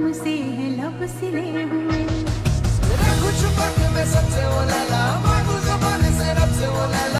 तुमसे है लब सिले हुए। कुछ वक्त में सबसे बोला